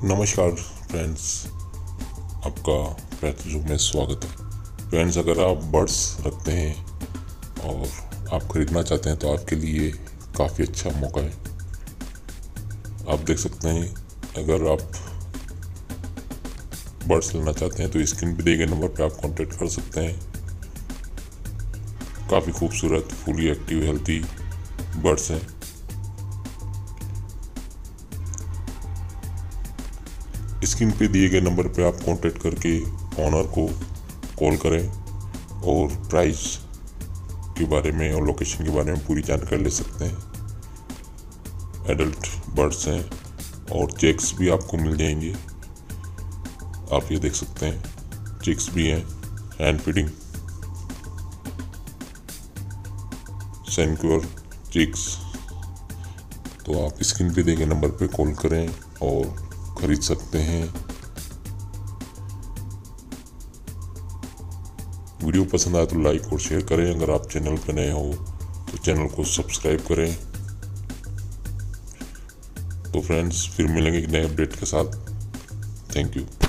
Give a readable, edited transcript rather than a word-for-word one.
नमस्कार फ्रेंड्स, आपका पैथोलॉजी में स्वागत है। फ्रेंड्स, अगर आप बर्ड्स रखते हैं और आप ख़रीदना चाहते हैं तो आपके लिए काफ़ी अच्छा मौका है। आप देख सकते हैं, अगर आप बर्ड्स लेना चाहते हैं तो स्क्रीन पे दिए गए नंबर पर आप कांटेक्ट कर सकते हैं। काफ़ी खूबसूरत, फुली एक्टिव, हेल्थी बर्ड्स हैं। स्क्रीन पे दिए गए नंबर पे आप कांटेक्ट करके ऑनर को कॉल करें और प्राइस के बारे में और लोकेशन के बारे में पूरी जानकारी ले सकते हैं। एडल्ट बर्ड्स हैं और चेक्स भी आपको मिल जाएंगे। आप ये देख सकते हैं, चिक्स भी हैं, हैंड फीडिंग, सेंक्योर चिक्स। तो आप स्क्रीन पे दिए गए नंबर पे कॉल करें और खरीद सकते हैं। वीडियो पसंद आए तो लाइक और शेयर करें। अगर आप चैनल पर नए हो तो चैनल को सब्सक्राइब करें। तो फ्रेंड्स, फिर मिलेंगे एक नए अपडेट के साथ। Thank you.